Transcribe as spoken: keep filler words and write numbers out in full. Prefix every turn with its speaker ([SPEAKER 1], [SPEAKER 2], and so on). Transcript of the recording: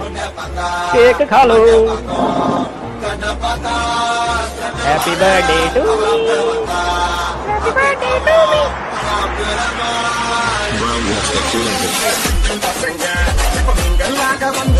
[SPEAKER 1] Cake खा लो। Happy birthday to me, happy birthday to me.